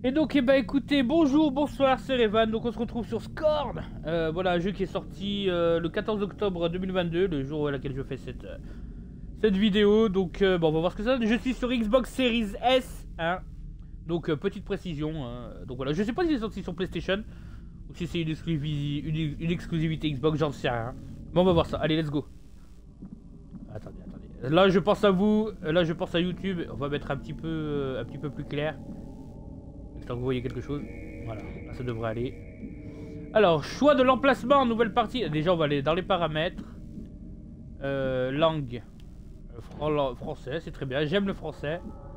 Et donc, écoutez, bonjour, bonsoir, c'est Revan. Donc, on se retrouve sur Scorn. Voilà, un jeu qui est sorti le 14 octobre 2022, le jour à laquelle je fais cette vidéo. Donc, bon, on va voir ce que ça donne. Je suis sur Xbox Series S, hein. Donc, petite précision. Donc, voilà, je sais pas si c'est sorti sur PlayStation ou si c'est une exclusivité Xbox, j'en sais rien. Bon, on va voir ça. Allez, let's go. Attendez. Là, je pense à vous. Là, je pense à YouTube. On va mettre un petit peu plus clair. Tant que vous voyez quelque chose. Voilà, là, ça devrait aller. Alors, choix de l'emplacement, nouvelle partie. Déjà, on va aller dans les paramètres. Langue. Français, c'est très bien. J'aime le français.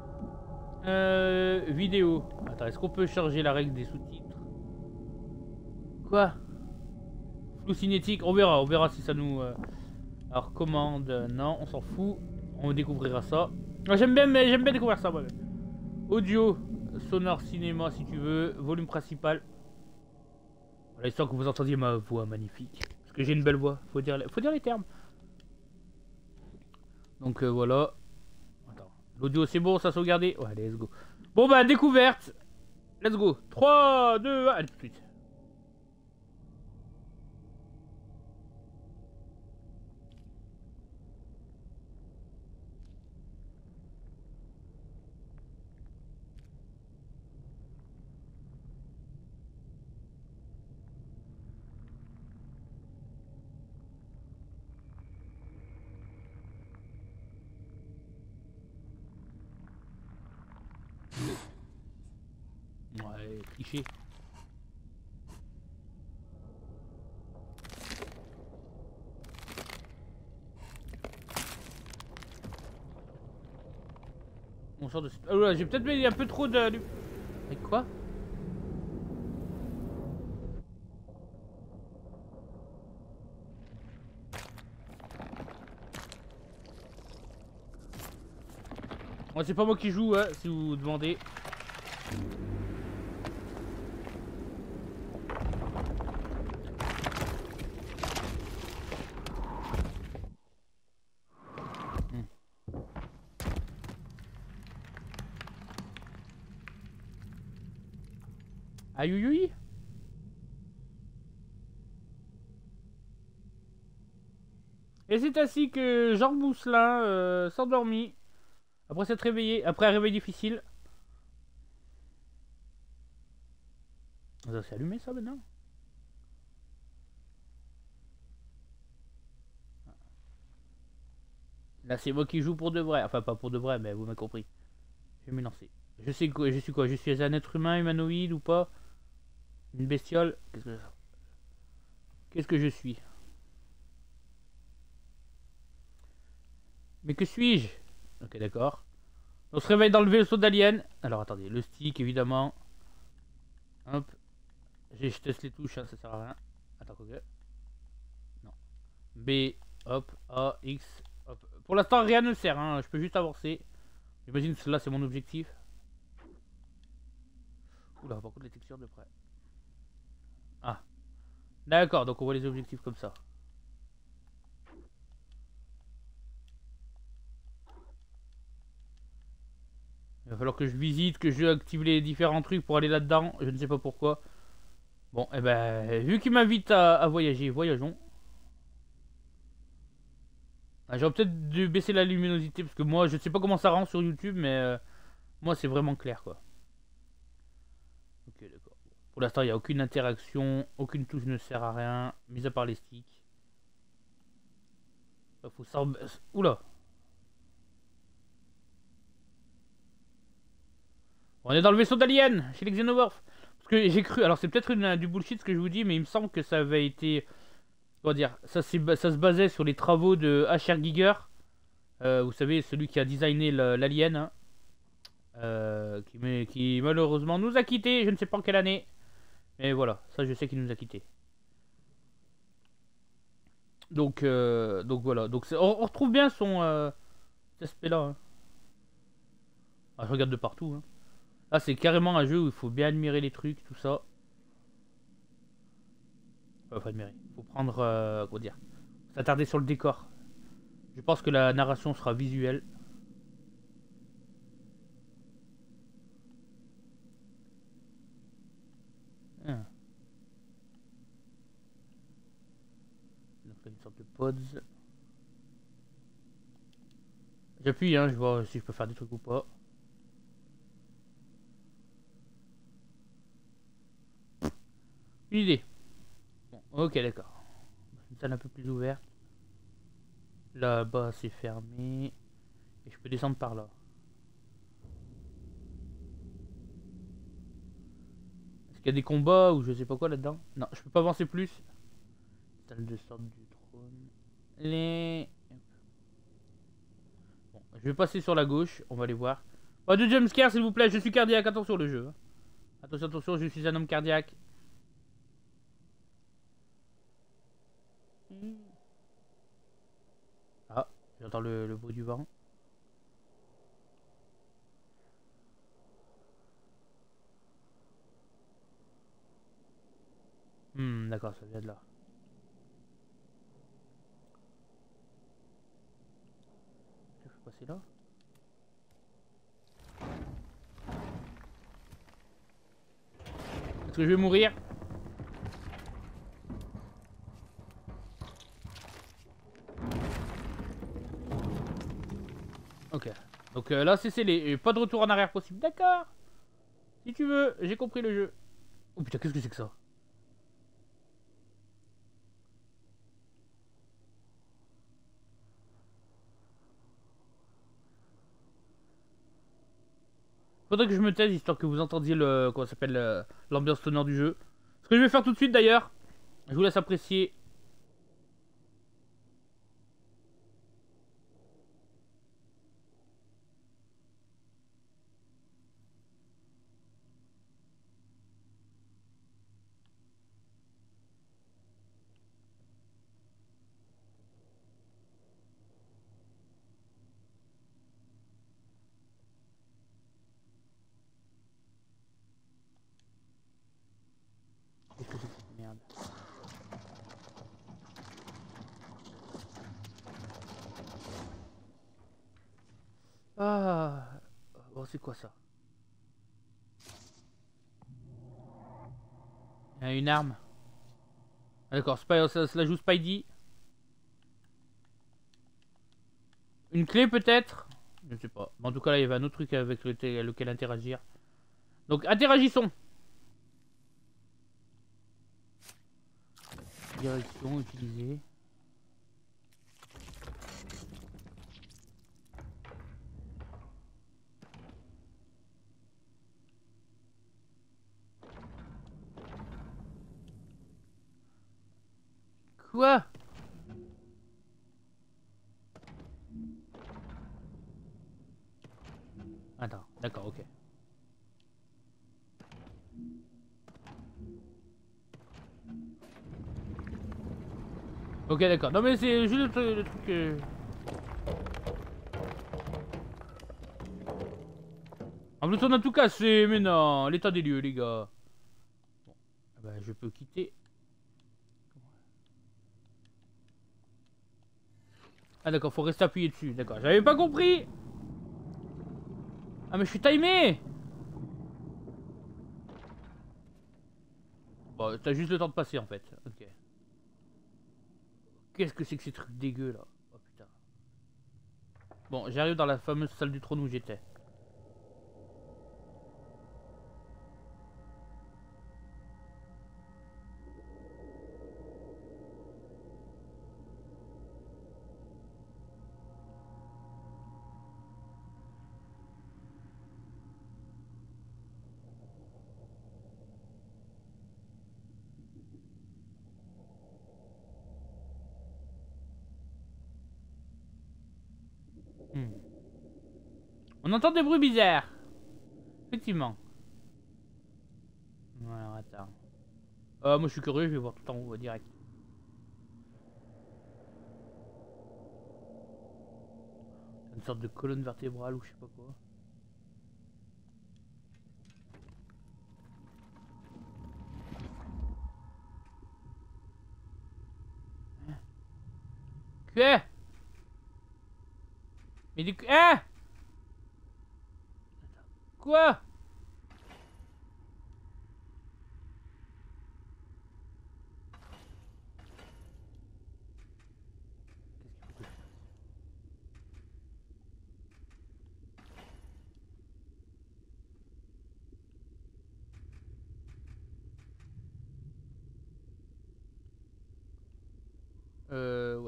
Vidéo. Attends, est-ce qu'on peut changer la règle des sous-titres? Quoi? Flou cinétique, on verra si ça nous... Alors, commande, non, on s'en fout. On découvrira ça. J'aime bien découvrir ça, moi-même. Audio. Sonore cinéma si tu veux, volume principal. Voilà, histoire que vous entendiez ma voix magnifique. Parce que j'ai une belle voix, faut dire les termes. Donc voilà. Attends, l'audio c'est bon, ça sauvegardé. Ouais, allez, let's go. Bon bah, découverte. Let's go. 3, 2, 1, allez tout de suite. Ouais, cliché. On sort de... Oh là, j'ai peut-être mis un peu trop de... Avec quoi? Ouais, c'est pas moi qui joue, hein, si vous vous demandez. Aïe aïe aïe. Et c'est ainsi que Jean Mousselin s'endormit. Après s'être réveillé, après un réveil difficile. Ça s'est allumé ça maintenant? Là c'est moi qui joue pour de vrai. Enfin pas pour de vrai mais vous m'avez compris. Je vais me lancer. Je sais quoi, je suis quoi? Je suis un être humain, humanoïde ou pas? Une bestiole? Qu'est-ce que je suis? Mais que suis-je? Ok d'accord. On se réveille dans le vaisseau d'Alien. Alors attendez, le stick évidemment. Hop. Je teste les touches, hein, ça sert à rien. Attends quoi que. Non. B, hop, A, X, hop. Pour l'instant rien ne sert, hein. Je peux juste avancer. J'imagine que là c'est mon objectif. Oula, par contre les textures de près. Ah. D'accord, donc on voit les objectifs comme ça. Il va falloir que je visite, que je active les différents trucs pour aller là-dedans. Je ne sais pas pourquoi. Bon, et ben, vu qu'il m'invite à voyager, voyageons. Ah, j'aurais peut-être dû baisser la luminosité parce que moi, je ne sais pas comment ça rend sur YouTube, mais moi, c'est vraiment clair, quoi. Ok, d'accord. Pour l'instant, il n'y a aucune interaction, aucune touche ne sert à rien, mis à part les sticks. Faut ça... Oula. On est dans le vaisseau d'Alien, chez les Xenomorphes. Parce que j'ai cru... Alors, c'est peut-être du bullshit ce que je vous dis, mais il me semble que ça avait été... Comment dire? Ça se basait sur les travaux de H.R. Giger. Vous savez, celui qui a designé l'Alien. Hein, qui malheureusement nous a quittés. Je ne sais pas en quelle année. Mais voilà, ça je sais qu'il nous a quittés. Donc voilà. Donc on retrouve bien son cet aspect-là. Hein. Ah, je regarde de partout. Hein. Là, c'est carrément un jeu où il faut bien admirer les trucs, tout ça. Enfin, faut admirer. Faut prendre... comment dire? S'attarder sur le décor. Je pense que la narration sera visuelle. une sorte de pods. J'appuie, hein, je vois si je peux faire des trucs ou pas. Une idée. Bon, ok, d'accord. Une salle un peu plus ouverte. Là-bas, c'est fermé. Et je peux descendre par là. Est-ce qu'il y a des combats ou je sais pas quoi là-dedans? Non, je peux pas avancer plus. Salle de sorte du trône. Les... Bon, je vais passer sur la gauche, on va aller voir. Pas de jumpscare s'il vous plaît, je suis cardiaque, attention le jeu. Attention, attention, je suis un homme cardiaque. Ah, j'entends le bruit du vent. D'accord, ça vient de là. Je peux passer là? Est-ce que je vais mourir? Ok. Donc là c'est scellé. Et pas de retour en arrière possible. D'accord. Si tu veux, j'ai compris le jeu. Oh putain, qu'est-ce que c'est que ça? Faudrait que je me taise histoire que vous entendiez le. Comment ça s'appelle, l'ambiance sonore du jeu. Ce que je vais faire tout de suite d'ailleurs. Je vous laisse apprécier. Qu'est-ce que c'est que cette merde? Ah. Oh, c'est quoi ça? Il y a une arme. Ah, d'accord, ça joue Spidey. Une clé peut-être? Je ne sais pas. Mais en tout cas là il y avait un autre truc avec lequel interagir. Donc interagissons. Direction utilisée. Quoi? Attends, d'accord, ok. Ok, d'accord. Non mais c'est juste le truc. En plus on a tout cassé, mais non, l'état des lieux les gars. Bon, bah je peux quitter. Ah d'accord, faut rester appuyé dessus, d'accord. J'avais pas compris. Ah mais je suis timé. Bon, t'as juste le temps de passer en fait. Ok. Qu'est-ce que c'est que ces trucs dégueux là? Oh putain. Bon, j'arrive dans la fameuse salle du trône où j'étais. On entend des bruits bizarres. Effectivement. Alors attends. Moi je suis curieux, je vais voir tout en haut direct. Une sorte de colonne vertébrale ou je sais pas quoi. Quoi? Mais du coup... Ah! Quoi?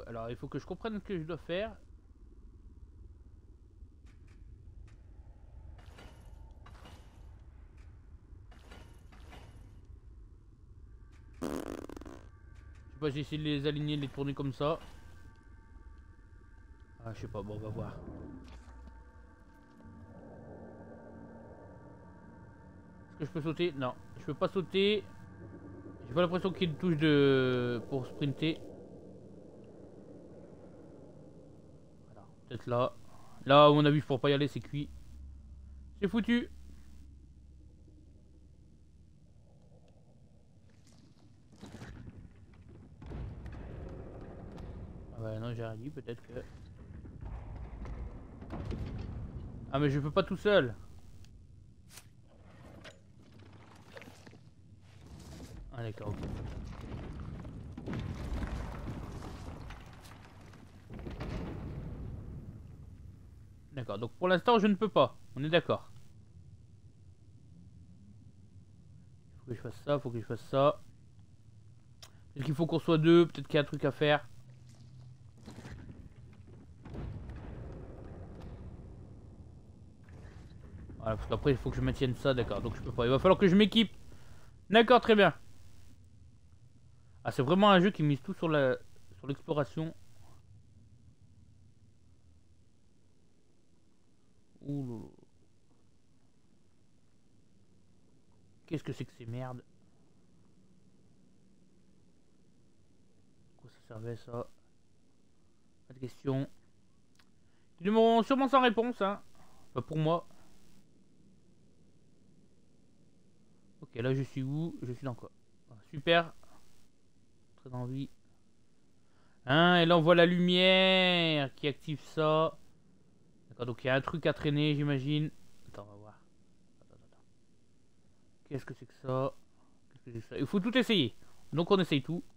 Alors il faut que je comprenne ce que je dois faire. Je sais pas, j'ai essayé de les aligner, de les tourner comme ça. Ah, je sais pas, bon, on va voir. Est-ce que je peux sauter? Non, je peux pas sauter. J'ai pas l'impression qu'il y ait une touche de... pour sprinter. Voilà, peut-être là. Là, à mon avis, je pourrais pas y aller, c'est cuit. C'est foutu. Ah ouais, non, j'ai rien dit, peut-être que... Ah, mais je peux pas tout seul. Ah, d'accord, ok. D'accord, donc pour l'instant, je ne peux pas. On est d'accord. Faut que je fasse ça, faut que je fasse ça. Peut-être qu'il faut qu'on soit deux, peut-être qu'il y a un truc à faire. Voilà, parce qu'après, il faut que je maintienne ça, d'accord. Donc je peux pas. Il va falloir que je m'équipe. D'accord, très bien. Ah, c'est vraiment un jeu qui mise tout sur l'exploration. Ouh là là. Qu'est-ce que c'est que ces merdes? Quoi ça servait ça? Pas de question. Ils demeureront sûrement sans réponse, hein. Pas pour moi. Ok, là je suis où? Je suis dans quoi? Ah, super. Très envie. Hein, et là on voit la lumière qui active ça. D'accord, donc il y a un truc à traîner, j'imagine. Attends, on va voir. Attends. Qu'est-ce que c'est que ça? Qu'est-ce que c'est que ça? Il faut tout essayer. Donc on essaye tout.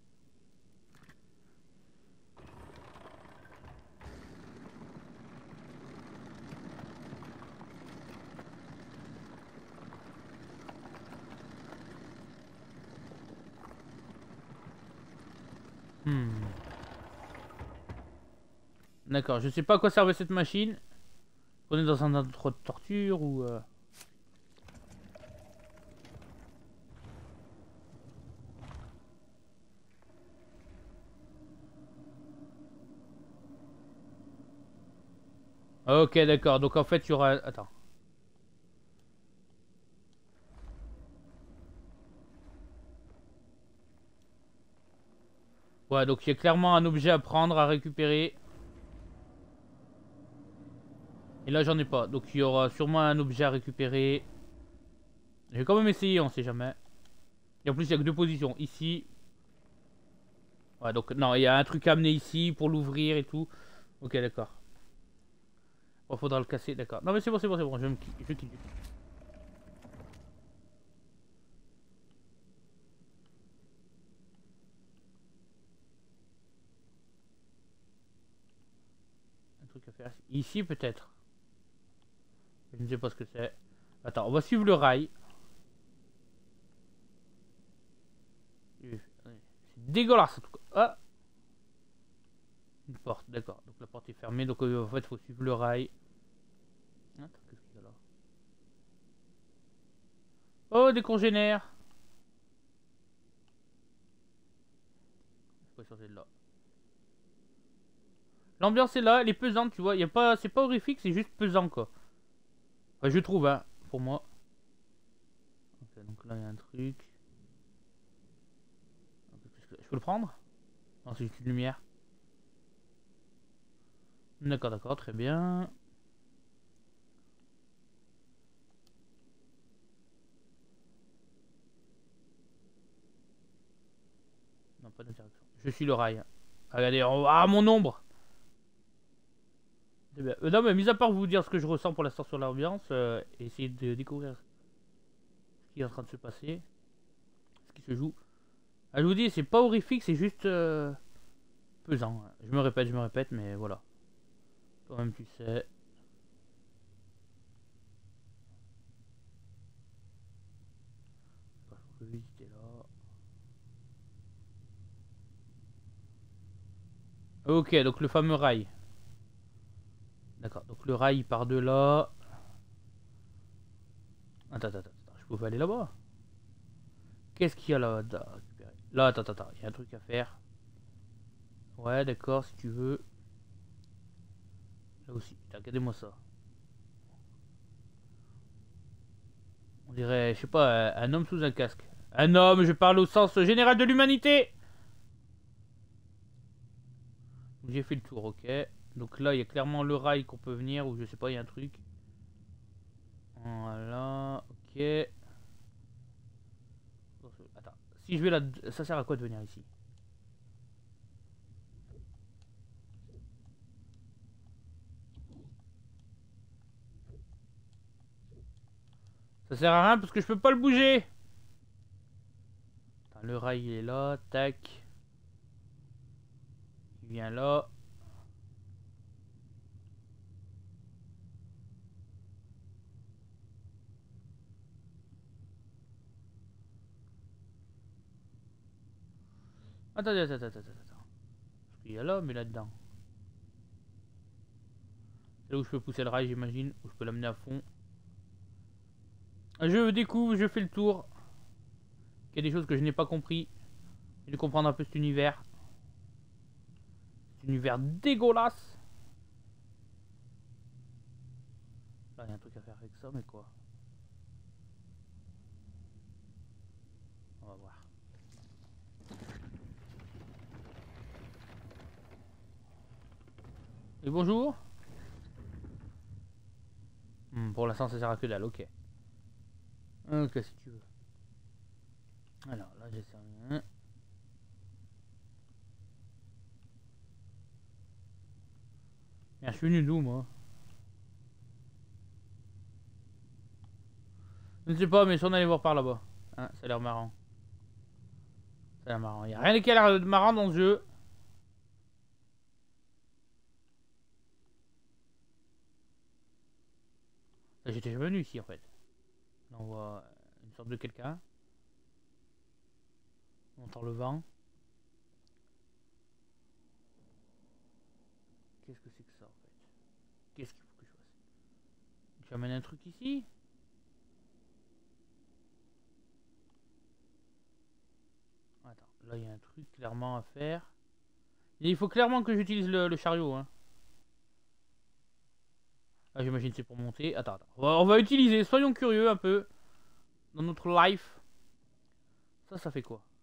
D'accord, je sais pas à quoi servait cette machine. On est dans un endroit de torture ou... Ok, d'accord, donc en fait il y aura... Attends. Ouais, donc il y a clairement un objet à prendre, à récupérer. Et là j'en ai pas, donc il y aura sûrement un objet à récupérer. Je vais quand même essayer, on sait jamais. Et en plus il y a que deux positions, ici. Ouais, donc non, il y a un truc à amener ici pour l'ouvrir et tout. Ok, d'accord. Bon, faudra le casser, d'accord. Non mais c'est bon, je quitte. Un truc à faire ici peut-être. Je ne sais pas ce que c'est. Attends, on va suivre le rail. C'est dégueulasse en tout cas. Ah, une porte, d'accord. Donc la porte est fermée, donc en fait il faut suivre le rail. Attends, qu'est-ce qu'il y a là? Oh, des congénères. Je peux changer de là. L'ambiance est là, elle est pesante, tu vois. Y a pas, c'est pas horrifique, c'est juste pesant quoi. Enfin, je trouve, hein, pour moi. Ok, donc là il y a un truc. Je peux le prendre? Non, c'est juste une lumière. D'accord, très bien. Non, pas d'interaction. Je suis le rail. Regardez, ah, mon ombre! Bien. Non, mais mis à part vous dire ce que je ressens pour l'instant sur l'ambiance, essayer de découvrir ce qui est en train de se passer, ce qui se joue. Ah, je vous dis, c'est pas horrifique, c'est juste pesant. Je me répète, mais voilà. Toi-même, tu sais. Je peux visiter là. Ok, donc le fameux rail. D'accord, donc le rail il part de là. Attends, je pouvais aller là-bas. Qu'est-ce qu'il y a là à récupérer? Là, attends, il y a un truc à faire. Ouais, d'accord, si tu veux. Là aussi, regardez-moi ça. On dirait, je sais pas, un homme sous un casque. Un homme, je parle au sens général de l'humanité. J'ai fait le tour, ok. Donc là, il y a clairement le rail qu'on peut venir, ou je sais pas, il y a un truc. Voilà, ok. Attends, si je vais là, ça sert à quoi de venir ici? Ça sert à rien parce que je peux pas le bouger. Attends, le rail il est là, tac. Il vient là. Attends. Parce qu'il y a là, mais là-dedans. C'est là où je peux pousser le rail, j'imagine. Où je peux l'amener à fond. Je découvre, je fais le tour. Il y a des choses que je n'ai pas compris. Je vais comprendre un peu cet univers. Cet univers dégueulasse. Là, il y a un truc à faire avec ça, mais quoi? On va voir. Et bonjour. Pour l'instant, ça sert à que dalle, ok. Ok, si tu veux. Alors, là, j'ai servi un. Merde, je suis venu d'où, moi? Je ne sais pas, mais si on allait voir par là-bas. Hein, ça a l'air marrant. Ça a l'air marrant. Il n'y a rien qui a l'air marrant dans ce jeu. J'étais jamais venu ici, en fait. Là, on voit une sorte de quelqu'un. On entend le vent. Qu'est-ce que c'est que ça, en fait? Qu'est-ce qu'il faut que je fasse? J'amène un truc ici? Attends, là, il y a un truc clairement à faire. Et il faut clairement que j'utilise le chariot, hein. Ah, j'imagine que c'est pour monter. Attends. On va utiliser, soyons curieux un peu. Dans notre life. Ça fait quoi?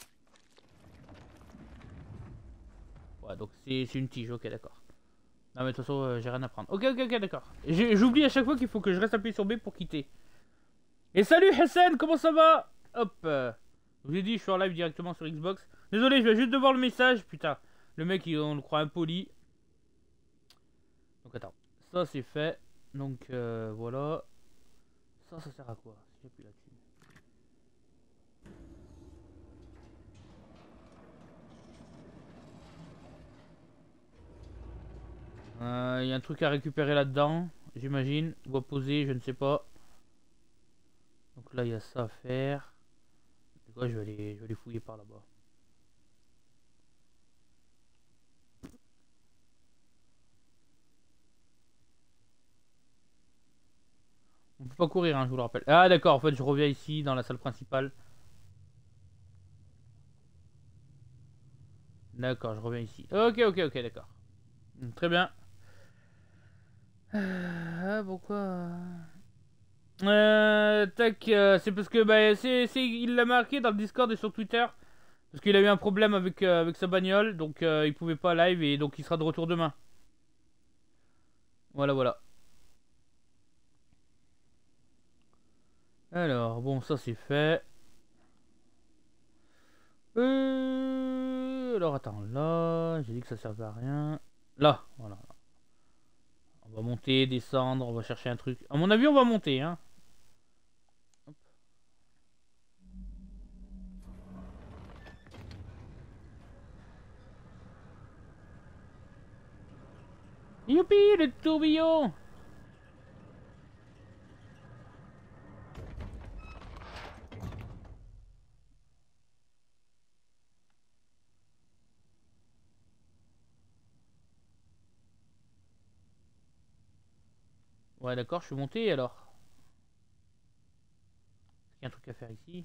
Ouais, donc c'est une tige, ok, d'accord. Non, mais de toute façon, j'ai rien à prendre. Ok, d'accord. J'oublie à chaque fois qu'il faut que je reste appuyé sur B pour quitter. Et salut Hassan, comment ça va? Hop. Je vous ai dit, je suis en live directement sur Xbox. Désolé, je vais juste de voir le message. Putain, le mec, on le croit impoli. Donc attends, ça c'est fait. Donc voilà. Ça sert à quoi? Si j'appuie là-dessus. Il y a un truc à récupérer là-dedans, j'imagine. Ou à poser, je ne sais pas. Donc là, il y a ça à faire. Ouais, je vais aller fouiller par là-bas. On peut pas courir, hein, je vous le rappelle. Ah d'accord, en fait, je reviens ici, dans la salle principale. D'accord, je reviens ici. Ok, d'accord. Très bien. Pourquoi tac, c'est parce que bah, il l'a marqué dans le Discord et sur Twitter. Parce qu'il a eu un problème avec sa bagnole, donc il pouvait pas live et donc il sera de retour demain. Voilà. Alors, bon, ça c'est fait. Alors attends, là, j'ai dit que ça servait à rien. Là, voilà. On va monter, descendre, on va chercher un truc. À mon avis, on va monter, hein. Hop. Youpi, le tourbillon! Ouais, d'accord, je suis monté alors. Il y a un truc à faire ici.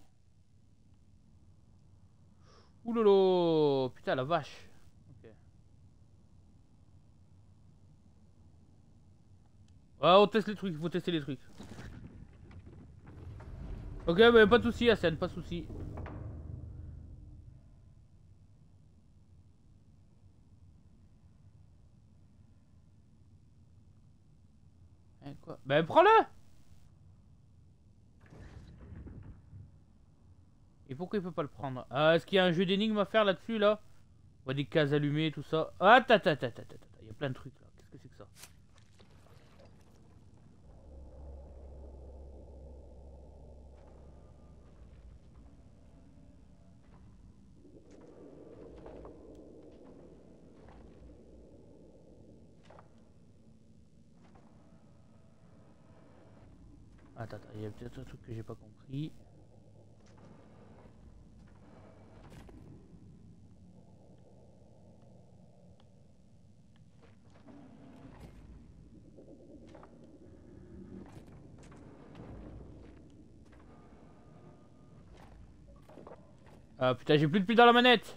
Oulolo, putain la vache. Ok. Ah, on teste les trucs, il faut tester les trucs. Ok, bah pas de soucis, Hassan, pas de soucis. Hein, quoi? Bah prends-le. Et pourquoi il peut pas le prendre? Ah, est-ce qu'il y a un jeu d'énigmes à faire là-dessus, là? On voit des cases allumées, tout ça. Ah, il y a plein de trucs là. Qu'est-ce que c'est que ça? Il y a peut-être un truc que j'ai pas compris. Ah putain, j'ai plus de pile dans la manette.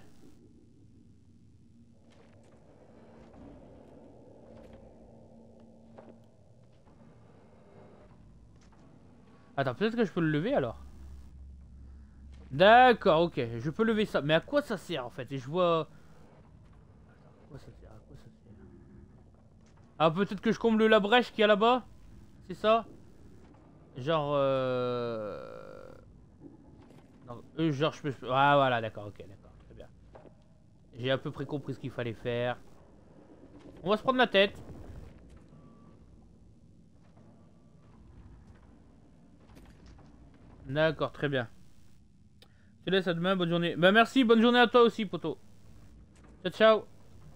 Attends, peut-être que je peux le lever alors. D'accord, ok, je peux lever ça. Mais à quoi ça sert en fait? Et je vois... Attends, à quoi ça sert? À quoi ça sert? Ah, peut-être que je comble la brèche qu'il y a là-bas? C'est ça? Genre... Non, genre je peux... Ah voilà, d'accord, ok, d'accord, très bien. J'ai à peu près compris ce qu'il fallait faire. On va se prendre la tête. D'accord, très bien. Je te laisse à demain, bonne journée. Bah merci, bonne journée à toi aussi, poto. Ciao, ciao.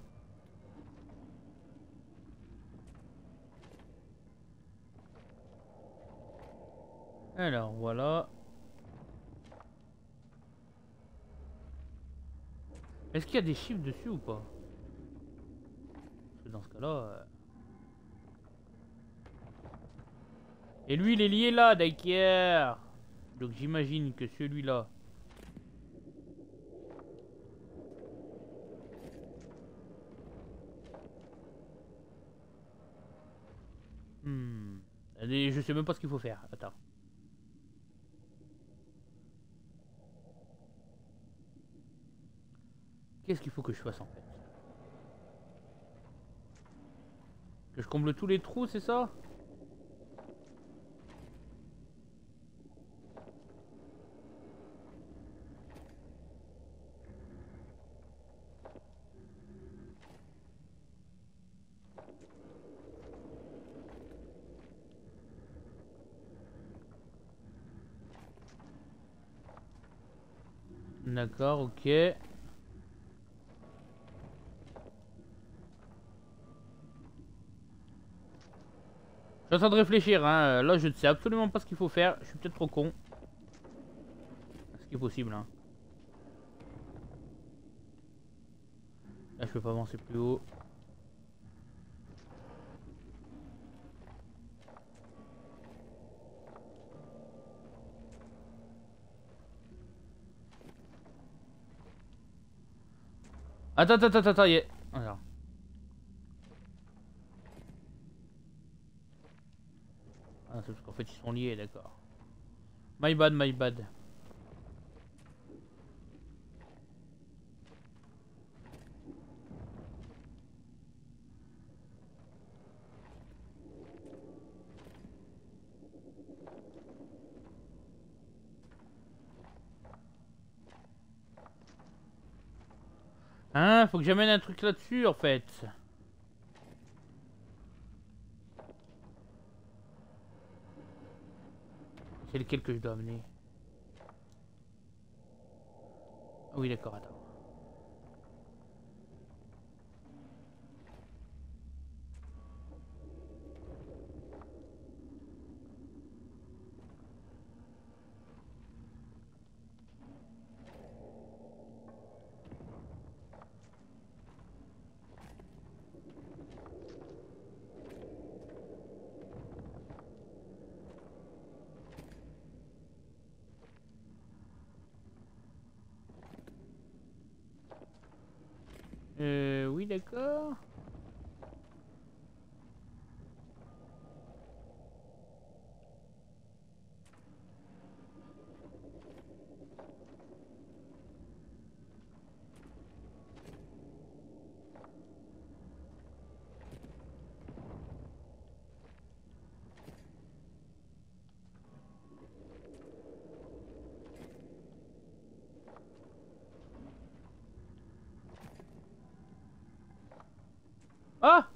Alors, voilà. Est-ce qu'il y a des chiffres dessus ou pas? Parce que dans ce cas-là... Et lui, il est lié là, d'Ikea. Donc j'imagine que celui-là... Hmm. Allez, je sais même pas ce qu'il faut faire. Attends. Qu'est-ce qu'il faut que je fasse en fait? Que je comble tous les trous, c'est ça? D'accord, ok. Je suis en train de réfléchir, hein. Là, je ne sais absolument pas ce qu'il faut faire. Je suis peut-être trop con. Ce qui est possible, hein. Là, je peux pas avancer plus haut. Attends, y est. Alors. Ah, c'est parce qu'en fait, ils sont liés, d'accord. My bad, my bad. Hein, faut que j'amène un truc là-dessus, en fait. C'est lequel que je dois amener? Ah oui, d'accord, attends. d'accord. Ah!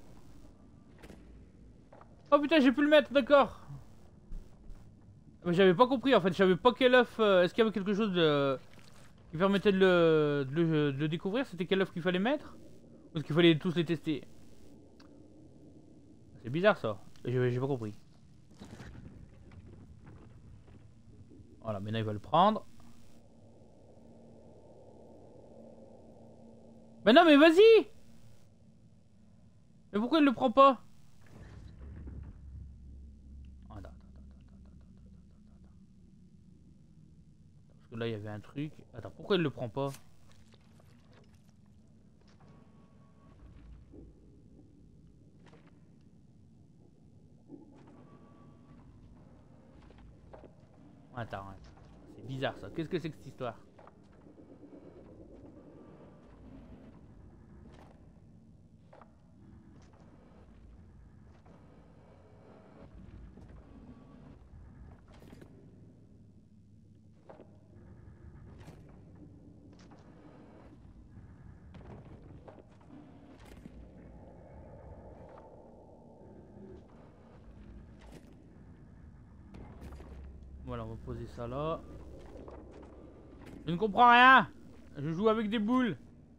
Oh putain, j'ai pu le mettre, d'accord. Mais j'avais pas compris en fait, j'avais pas quel œuf. Est-ce qu'il y avait quelque chose qui permettait de le découvrir? C'était quel œuf qu'il fallait mettre? Ou est-ce qu'il fallait tous les tester? C'est bizarre ça, j'ai pas compris. Voilà, maintenant il va le prendre. Mais non, mais vas-y! Mais pourquoi il le prend pas? Parce que là il y avait un truc. Attends, pourquoi il le prend pas? Attends, c'est bizarre ça. Qu'est-ce que c'est que cette histoire? Voilà, on va poser ça là. Je ne comprends rien. Je joue avec des boules.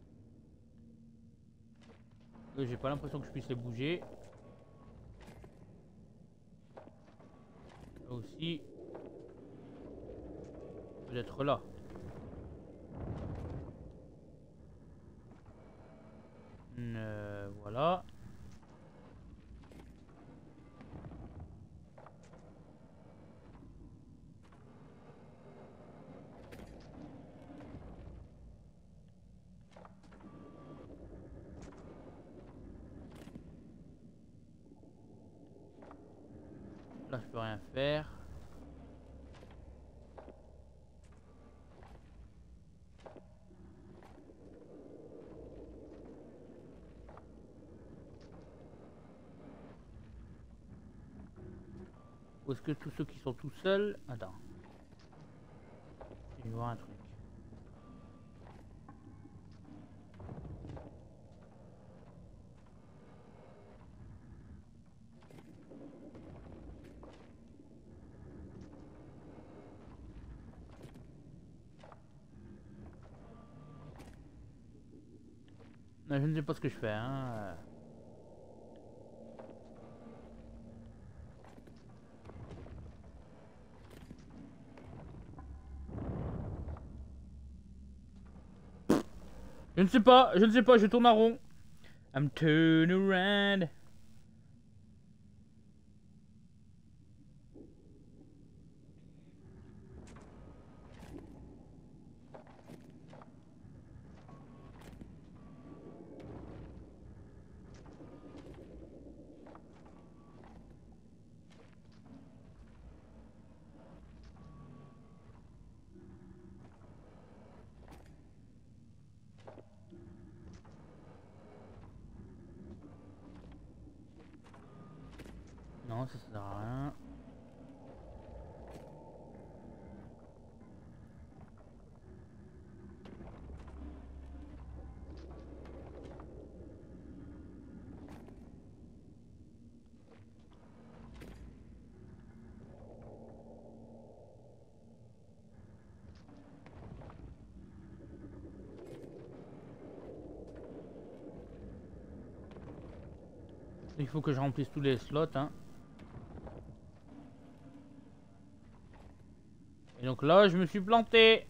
J'ai pas l'impression que je puisse les bouger. Là aussi. Peut-être là. Voilà. Là, je peux rien faire. Ou est-ce que tous ceux qui sont tout seuls... Attends. Je vais voir un truc. Non, je ne sais pas ce que je fais, hein. Je ne sais pas, je tourne en rond. I'm turning around. Non, ça sert à rien. Il faut que je remplisse tous les slots, hein. Et donc là, je me suis planté.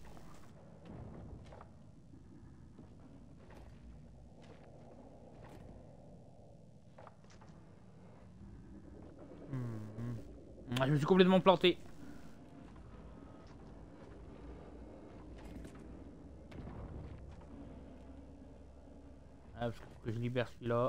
Je me suis complètement planté. Ah, parce que je libère celui-là.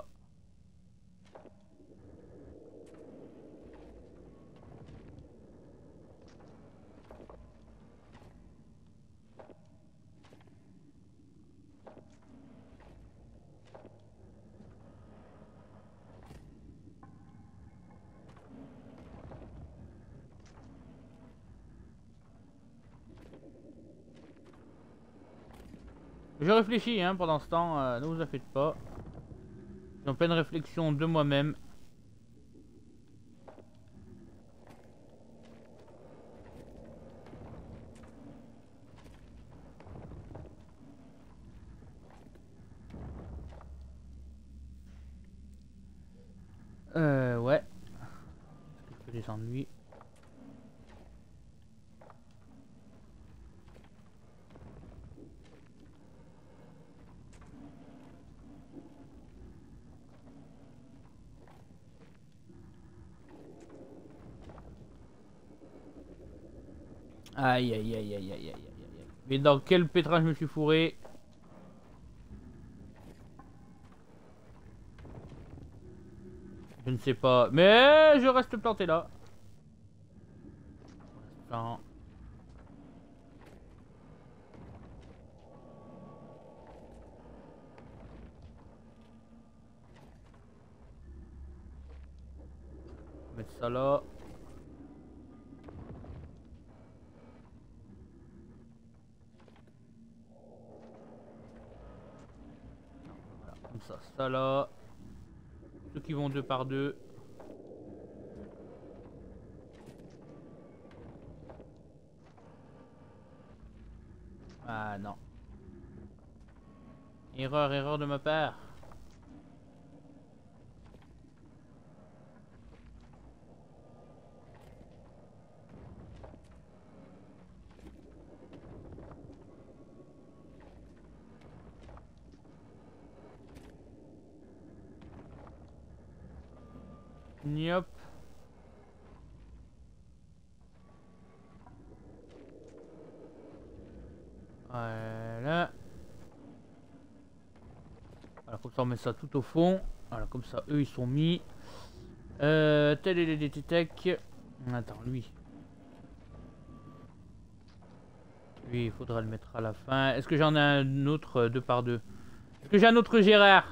Je réfléchis hein, pendant ce temps, ne vous en faites pas. Je suis en pleine réflexion de moi-même. Ouais. Est-ce que je peux descendre lui? Aïe aïe aïe aïe aïe aïe aïe aïe. Mais dans quel pétrin je me suis fourré? Je ne sais pas. Mais je reste planté là. Enfin... mettre ça là. Voilà, comme ça là. Ceux qui vont deux par deux. Ah non. Erreur de ma part. Niop. Voilà. Voilà, comme ça on met ça tout au fond. Voilà, comme ça eux ils sont mis. Tac. Attends, lui. Lui, il faudra le mettre à la fin. Est-ce que j'en ai un autre 2 par 2? Est-ce que j'ai un autre Gérard?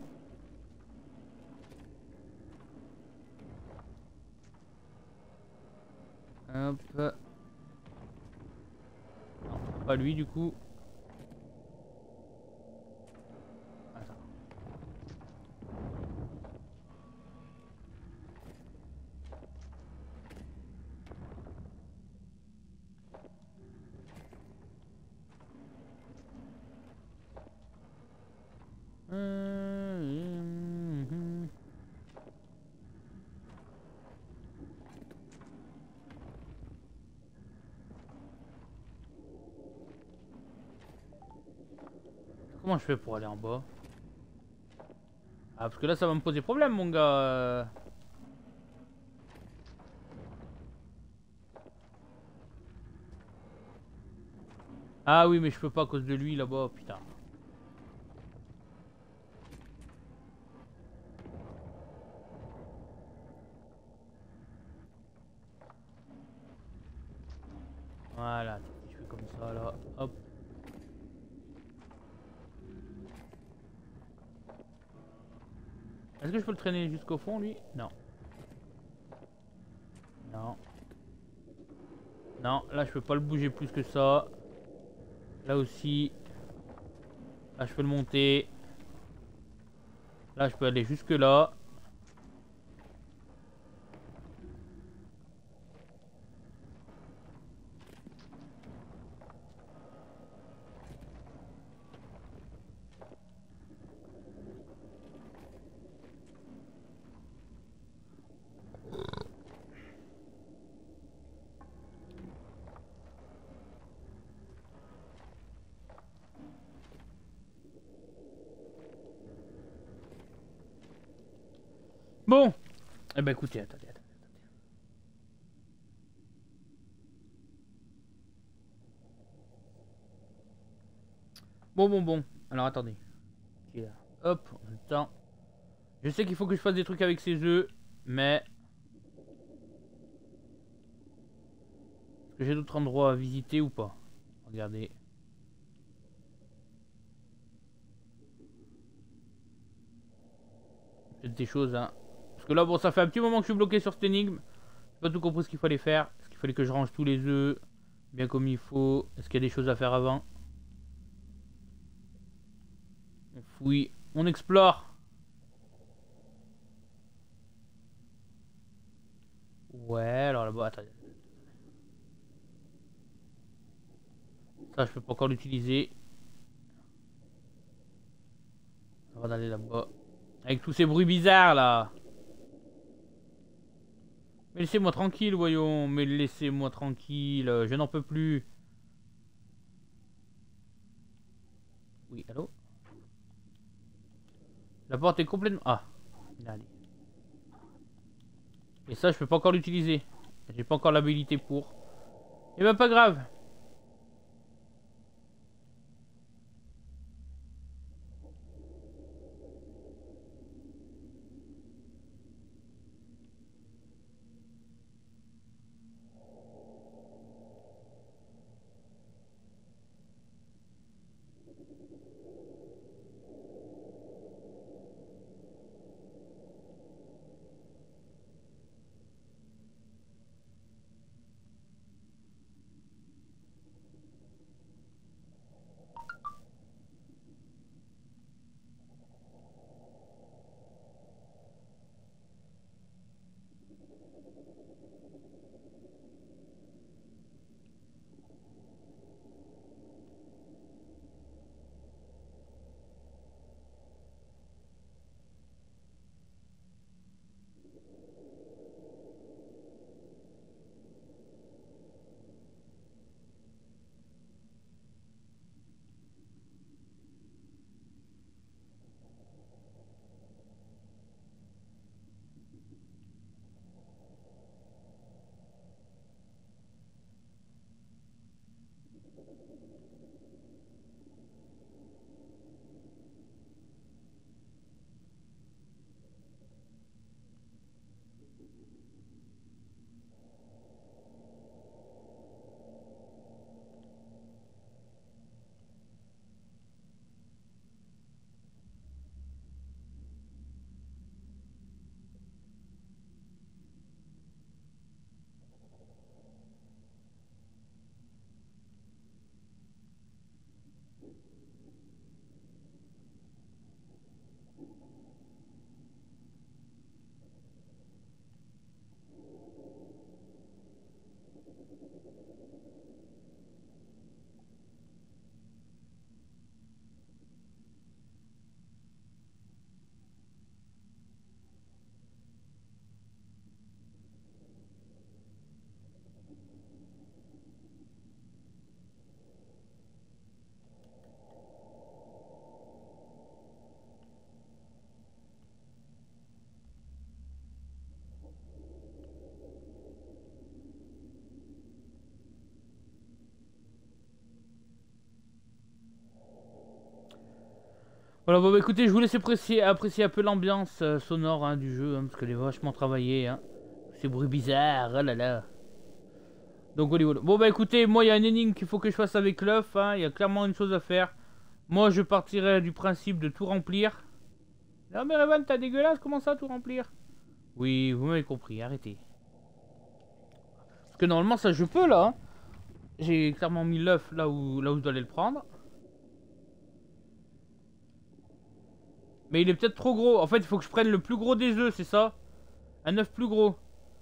Hop. Non, pas lui du coup. Attends. Comment je fais pour aller en bas? Ah, parce que là ça va me poser problème mon gars. Ah oui, mais je peux pas à cause de lui là-bas, putain. Voilà, je fais comme ça là, hop. Est-ce que je peux le traîner jusqu'au fond lui? Non. Non. Non, là je peux pas le bouger plus que ça. Là aussi. Là je peux le monter. Là je peux aller jusque là. Bon. Eh ben écoutez, attendez. Bon. Alors attendez. Qui est là? Hop, attends. Je sais qu'il faut que je fasse des trucs avec ces œufs, mais... Est-ce que j'ai d'autres endroits à visiter ou pas? Regardez. Peut-être des choses, hein. Parce que là, bon, ça fait un petit moment que je suis bloqué sur cette énigme. J'ai pas tout compris ce qu'il fallait faire. Est-ce qu'il fallait que je range tous les œufs bien comme il faut? Est-ce qu'il y a des choses à faire avant? On fouille, on explore. Ouais, alors là-bas, attendez. Ça, je peux pas encore l'utiliser. On va d'aller là-bas. Avec tous ces bruits bizarres, là. Mais laissez-moi tranquille, voyons. Mais laissez-moi tranquille. Je n'en peux plus. Oui, allô? La porte est complètement... Ah. Allez. Et ça, je peux pas encore l'utiliser. J'ai pas encore l'habilité pour. Et bah, pas grave. Voilà, bon, bah, écoutez, je vous laisse apprécier un peu l'ambiance sonore hein, du jeu, hein, parce qu'elle est vachement travaillée. Hein. Ces bruits bizarres, oh là là. Donc voilà, voilà. Bon bah écoutez, moi il y a une énigme qu'il faut que je fasse avec l'œuf, hein. Il y a clairement une chose à faire. Moi je partirais du principe de tout remplir. Non mais Revan, t'as dégueulasse, comment ça tout remplir? Oui, vous m'avez compris, arrêtez. Parce que normalement ça je peux là. Hein. J'ai clairement mis l'œuf là où je dois aller le prendre. Mais il est peut-être trop gros. En fait, il faut que je prenne le plus gros des œufs, c'est ça? Un œuf plus gros.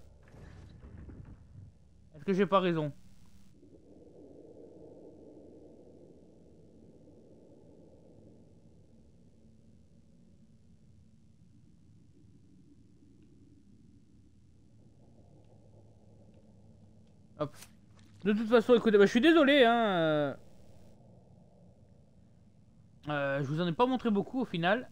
Est-ce que j'ai pas raison? Hop. De toute façon, écoutez, bah, je suis désolé, hein. Je vous en ai pas montré beaucoup au final.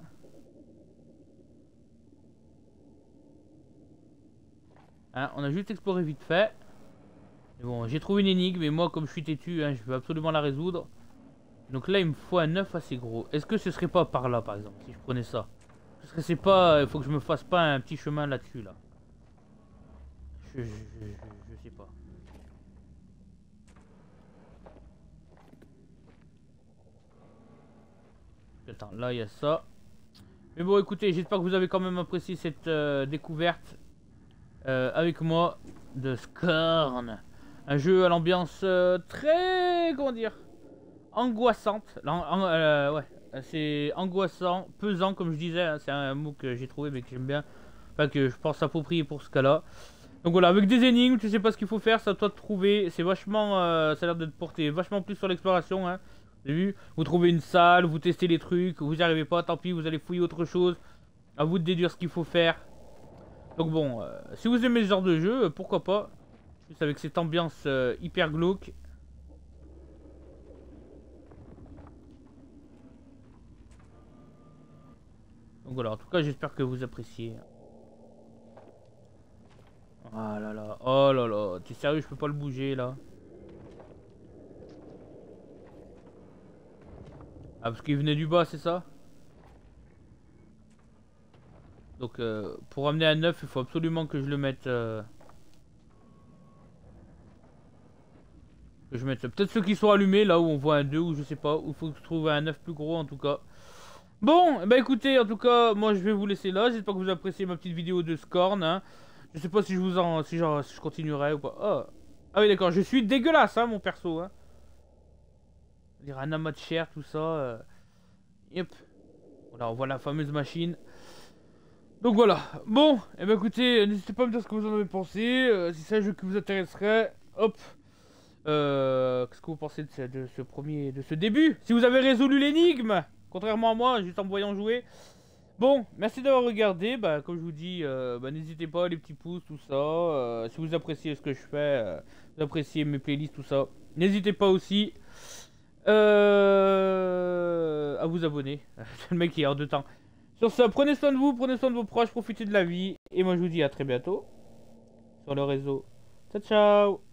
Hein, on a juste exploré vite fait. Mais bon, j'ai trouvé une énigme, et moi, comme je suis têtu, hein, je veux absolument la résoudre. Donc là, il me faut un œuf assez gros. Est-ce que ce serait pas par là, par exemple, si je prenais ça? Parce que c'est pas... Il faut que je me fasse pas un petit chemin là-dessus, là. Je sais pas. Attends, là, il y a ça. Mais bon, écoutez, j'espère que vous avez quand même apprécié cette découverte avec moi de Scorn. Un jeu à l'ambiance très... Comment dire? Angoissante. Ouais, c'est angoissant, pesant comme je disais, hein, c'est un mot que j'ai trouvé mais que j'aime bien, enfin que je pense approprié pour ce cas-là. Donc voilà, avec des énigmes, tu sais pas ce qu'il faut faire, c'est à toi de trouver. C'est vachement, ça a l'air d'être porté vachement plus sur l'exploration. Hein. Vous avez vu, vous trouvez une salle, vous testez les trucs, vous n'y arrivez pas, tant pis, vous allez fouiller autre chose. À vous de déduire ce qu'il faut faire. Donc bon, si vous aimez ce genre de jeu, pourquoi pas. Juste avec cette ambiance hyper glauque. Donc voilà, en tout cas, j'espère que vous appréciez. Ah là là, oh là là, t'es sérieux, je peux pas le bouger là. Ah, parce qu'il venait du bas, c'est ça? Donc, pour amener un œuf, il faut absolument que je le mette. Que je mette. Peut-être ceux qui sont allumés là où on voit un 2 ou je sais pas. Ou il faut que je trouve un œuf plus gros en tout cas. Bon, bah écoutez, en tout cas, moi je vais vous laisser là. J'espère que vous appréciez ma petite vidéo de Scorn. Hein. Je sais pas si je vous en. Si, genre, si je continuerai ou pas. Oh. Ah oui, d'accord, je suis dégueulasse, hein, mon perso. Hein. On dirait un amas de chair, tout ça. Yep. Voilà, on voit la fameuse machine. Donc voilà. Bon, et bah écoutez, n'hésitez pas à me dire ce que vous en avez pensé. Si c'est un jeu qui vous intéresserait. Hop. Qu'est-ce que vous pensez de ce début? Si vous avez résolu l'énigme, contrairement à moi, juste en me voyant jouer. Bon, merci d'avoir regardé. Bah, comme je vous dis, n'hésitez pas, les petits pouces, tout ça. Si vous appréciez ce que je fais, vous appréciez mes playlists, tout ça. N'hésitez pas aussi à vous abonner. C'est le mec qui est hors de temps. Sur ce, prenez soin de vous, prenez soin de vos proches, profitez de la vie. Et moi, je vous dis à très bientôt sur le réseau. Ciao, ciao.